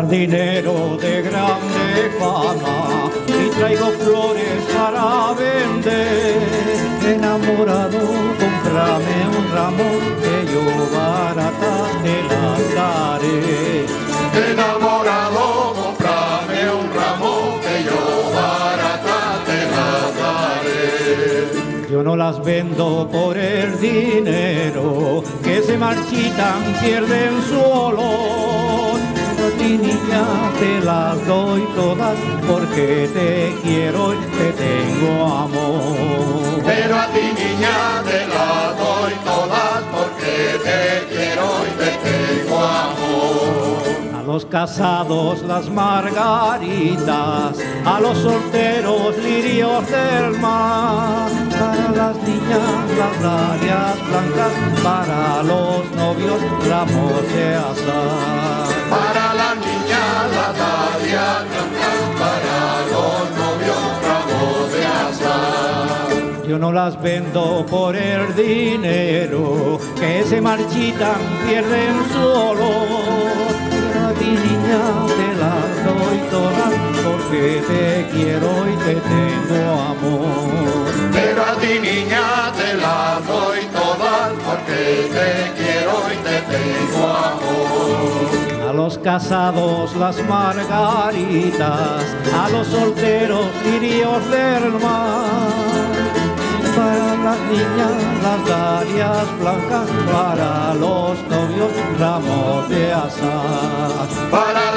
jardinero de grande fama y traigo flores para vender. Enamorado, cómprame un ramo que yo barata te las daré. Enamorado, cómprame un ramo que yo barata te las daré. Yo no las vendo por el dinero, que se marchitan, pierden su olor. A ti, niña, te las doy todas porque te quiero y te tengo amor. Pero a ti, niña, te las doy todas porque te quiero y te tengo amor. A los casados las margaritas, a los solteros lirios del mar. Para las niñas las dalias blancas, para los novios ramos de azar. Para las niñas las dalias blancas, para los novios ramos de azar. Yo no las vendo por el dinero, que se marchitan, pierden su olor. Pero a ti, niña, te las doy todas porque te quiero y te tengo amor. Pero a ti, niña, te las doy todas porque te quiero y te tengo amor. A los casados las margaritas, a los solteros lirios del mar. Para las niñas las dalias blancas, para los novios ramos de azar. Para